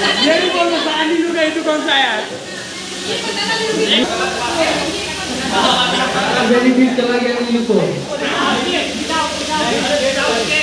ये भी बोल रहा है नीलू का तू कौन सा आया है? चला गया नीलू को।